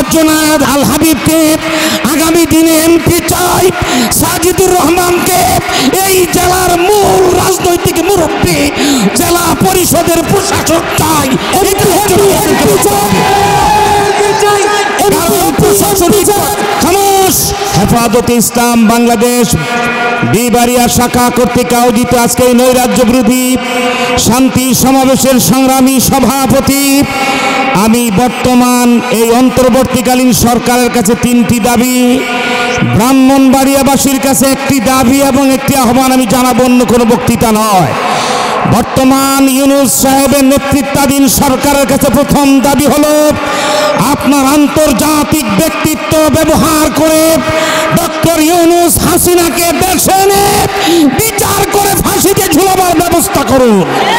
জুনায়েদ আল হাবিবকে আগামী দিনে এমপি চাই, সাজিদুর রহমানকে এই জেলার মূল রাজনৈতিক মুরব্বী, জেলা পরিষদের প্রশাসক চাই। হেফাজতে ইসলাম বাংলাদেশ বিবাড়িয়া শাখা কর্তৃক আয়োজিত আজকে এই নৈরাজ্য বিরোধী শান্তি সমাবেশের সংগ্রামী সভাপতি আমি বর্তমান এই অন্তর্বর্তীকালীন সরকারের কাছে তিনটি দাবি, ব্রাহ্মণবাড়িয়াবাসীর কাছে একটি দাবি এবং একটি আহ্বান আমি জানাবো, অন্য কোনো বক্তৃতা নয়। বর্তমান ইউনূস সাহেবের নেতৃত্বাধীন সরকারের কাছে প্রথম দাবি হলো আপনার আন্তর্জাতিক ব্যক্তিত্ব ব্যবহার করে ডক্টর ইউনূস হাসিনাকে দেশে এনে বিচার করে ফাঁসিতে ঝুলাবার ব্যবস্থা করুন।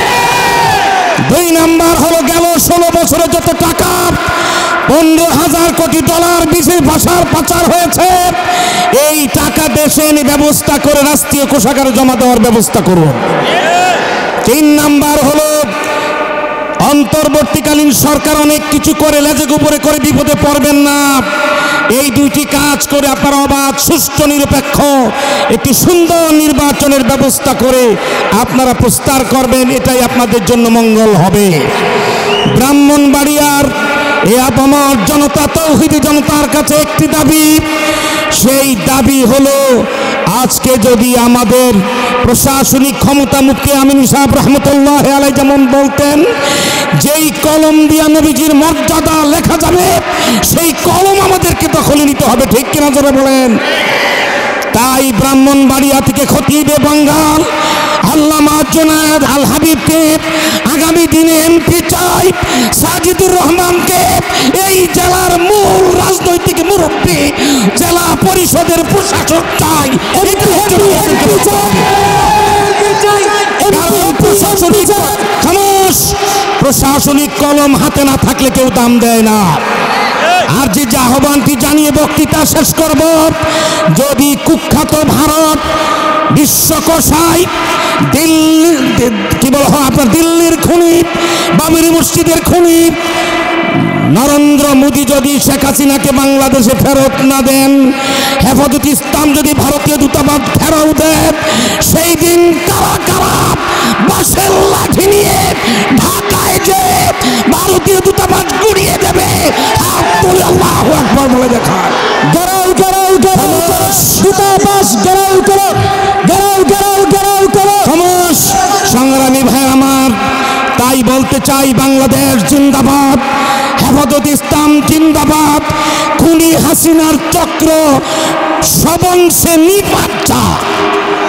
2 নাম্বার হলো গেল 16 বছরে যত টাকা 15,000 কোটি ডলার বিদেশি ভাষার পাচার হয়েছে, এই টাকা দেশে এনে ব্যবস্থা করে রাষ্ট্রীয় কোষাগারে জমা দেওয়ার ব্যবস্থা করুন। 3 নাম্বার হলো অন্তর্বর্তীকালীন সরকার অনেক কিছু করে লেজে গোপরে করে বিপদে পড়বেন না। এই দুইটি কাজ করে আপনারা অবাধ সুষ্ঠু নিরপেক্ষ একটি সুন্দর নির্বাচনের ব্যবস্থা করে আপনারা প্রস্তার করবেন, এটাই আপনাদের জন্য মঙ্গল হবে। ব্রাহ্মণবাড়িয়ার এই আপামর জনতা, তৌহিদি জনতার কাছে একটি দাবি, সেই দাবি হলো আজকে যদি আমাদের প্রশাসনিক ক্ষমতা মুফতি আমিন সাহেব রহমতুল্লাহ আলাইহি যেমন বলতেন, যেই কলম দিয়া নবীজির মর্যাদা লেখা যাবে সেই কলম আমাদেরকে দখলে নিতে হবে, ঠিক কিনা জোরে বলেন? তাই ব্রাহ্মণবাড়িয়া থেকে খতিবে বাঙ্গাল আল্লামা জুনায়েদ আল হাবিবকে আগামী দিনে এমপি চাই, সাজিদুর রহমানকে এই জেলার মূল রাজনৈতিক মুরব্বী, জেলা পরিষদের প্রশাসক চাই। প্রশাসনিক কলম হাতে না থাকলে কেউ দাম দেয় না। আর যে আহ্বানটি জানিয়ে বক্তৃতা শেষ করব, যদি কুখ্যাত ভারত বিশ্বকোষায় আপনার দিল্লির খুনি, বাবরি মসজিদের খুনি নরেন্দ্র মোদী যদি শেখ হাসিনাকে বাংলাদেশে ফেরত না দেন, হেফাজতে ইসলাম যদি ভারতীয় দূতাবাস ফেরত দেয়, সেই দিন কারা কারা বাঁশের লাঠি নিয়ে ঢাকায় যে ভারতীয় দূতাবাস গুড়িয়ে দেবে, আল্লাহু আকবার বলে দেখান। গেরাও গেরাও গেরাও দূতাবাস গেরাও করো, গেরাও গেরাও গেরাও করো। সংগ্রামী ভাই আমার, তাই বলতে চাই বাংলাদেশ জিন্দাবাদ, হেফাজতে ইসলাম জিন্দাবাদ। খুনি হাসিনার চক্র সবংশে নিপাচ্ছা,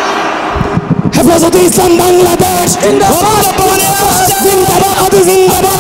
হেফাজতে ইসলাম বাংলাদেশ জিন্দাবাদ জিন্দাবাদ জিন্দাবাদ।